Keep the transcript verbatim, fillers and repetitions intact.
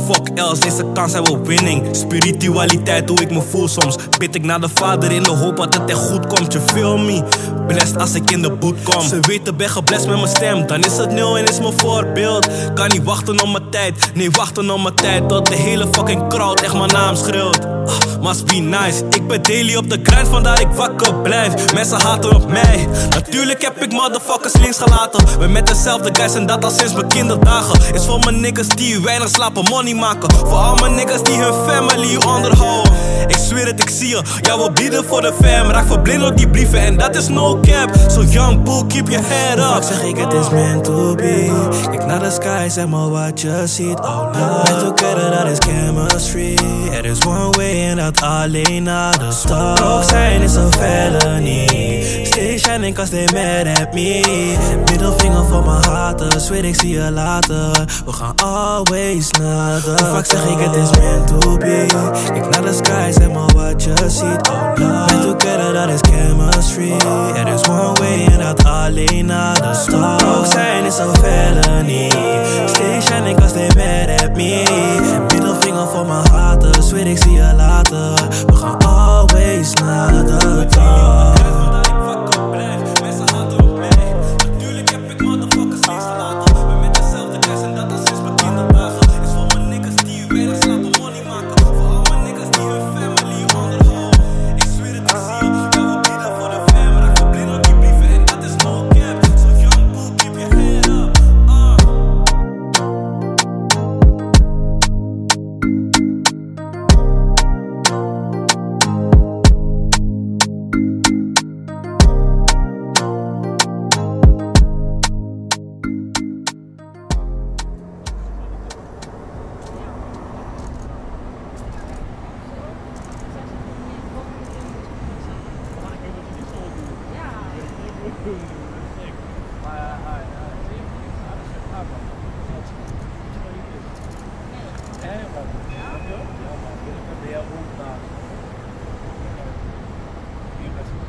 fuck else, deze kans hebben we winning. Spiritualiteit, hoe ik me voel soms. Bid ik naar de vader in de hoop dat het echt goed komt. Je feel me, blessed als ik in de boot kom. Ze weten ben geblest met mijn stem, dan is het nul en is mijn voorbeeld. Kan niet wachten op mijn tijd, nee wachten op mijn tijd. Tot de hele fucking crowd echt mijn naam schreeuwt. ah, Must be nice, ik ben daily op de grind, vandaar ik wakker blijf. Mensen haten op mij, natuurlijk heb ik motherfuckers links gelaten. We met dezelfde guys en dat al sinds mijn kinderdagen. Is voor mijn niggas die weinig slapen, money maken. Voor al mijn niggas die hun family onderhouden. Ik zweer het, ik zie je, ja we bieden voor de fam. Raak verblind op die brieven en dat is no cap. So young bull, keep your head up. Vaak zeg ik het is meant to be. Kijk naar de sky, zeg maar wat je ziet. Oh no, met together dat is chemistry. Er is one way en dat alleen naar de stad. Ook zijn is een felony. Stay shining cause they mad at me. Middelvinger voor mijn haters, weet ik zie je later. We gaan always naar de vaak zeg ik het is meant to be. Kijk naar de sky, zeg maar wat je ziet. Oh no, met together dat is chemistry. Er is one way en dat alleen naar de stad. Ook zijn is een felony. Stay shining cause they mad at me. Middelvinger voor mijn haters, weet ik zie je later. We gaan always naar de top. Ja,